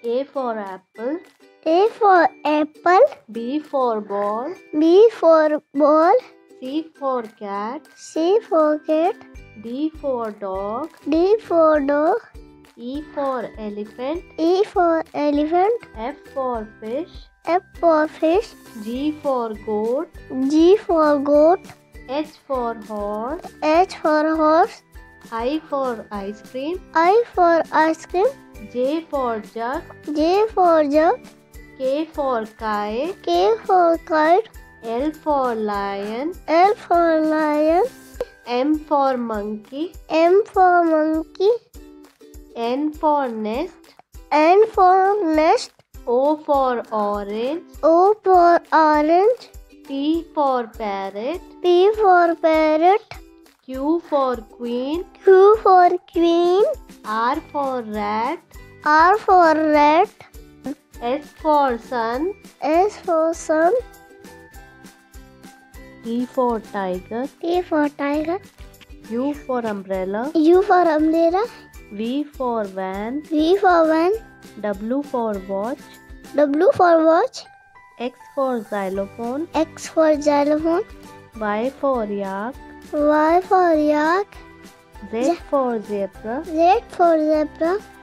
A for apple. A for apple. B for ball. B for ball. C for cat. C for cat. D for dog. D for dog. E for elephant. E for elephant. F for fish. F for fish. G for goat. G for goat. H for horse. H for horse. I for ice cream. I for ice cream. J for jug. J for jug. K for kite. K for kite. L for lion. L for lion. M for monkey. M for monkey. N for nest. N for nest. O for orange. O for orange. P for parrot. P for parrot. Q for queen. Q for queen. R for rat. R for rat. S for sun. S for sun. T for tiger. T for tiger. U for umbrella. U for umbrella. V for van. V for van. W for watch. W for watch. X for xylophone. X for xylophone. Y for yak. Y for yak. Z for zebra. Z for zebra.